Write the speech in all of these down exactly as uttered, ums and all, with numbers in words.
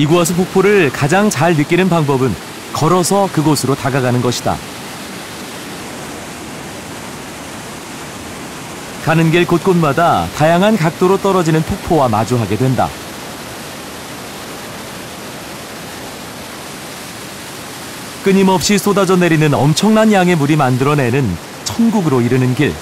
이구아수 폭포를 가장 잘 느끼는 방법은 걸어서 그곳으로 다가가는 것이다. 가는 길 곳곳마다 다양한 각도로 떨어지는 폭포와 마주하게 된다. 끊임없이 쏟아져 내리는 엄청난 양의 물이 만들어내는 천국으로 이르는 길.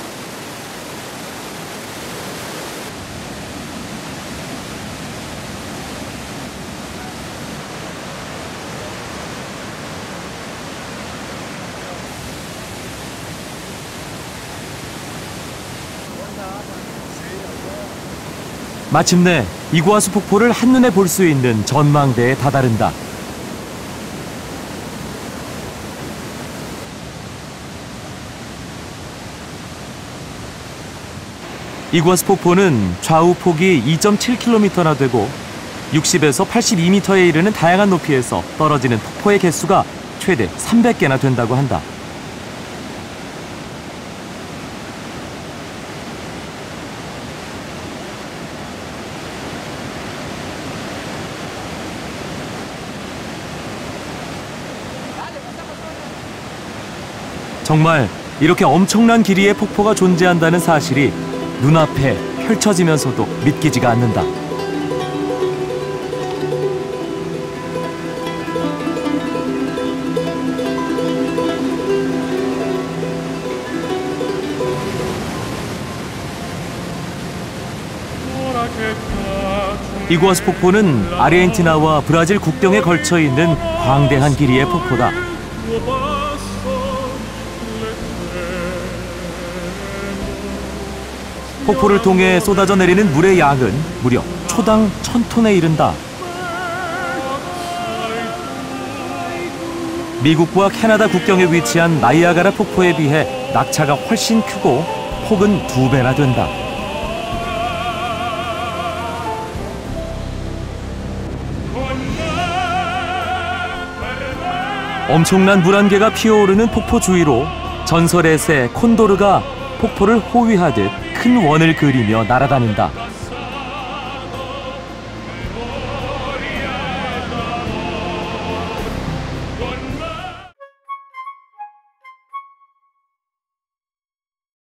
마침내 이구아수 폭포를 한눈에 볼 수 있는 전망대에 다다른다. 이구아수 폭포는 좌우 폭이 이 점 칠 킬로미터나 되고 육십에서 팔십이 미터에 이르는 다양한 높이에서 떨어지는 폭포의 개수가 최대 삼백 개나 된다고 한다. 정말 이렇게 엄청난 길이의 폭포가 존재한다는 사실이 눈앞에 펼쳐지면서도 믿기지가 않는다. 이구아수 폭포는 아르헨티나와 브라질 국경에 걸쳐 있는 광대한 길이의 폭포다. 폭포를 통해 쏟아져 내리는 물의 양은 무려 초당 천 톤에 이른다. 미국과 캐나다 국경에 위치한 나이아가라 폭포에 비해 낙차가 훨씬 크고 폭은 두 배나 된다. 엄청난 물 한 개가 피어오르는 폭포 주위로 전설의 새 콘도르가 폭포를 호위하듯 큰 원을 그리며 날아다닌다.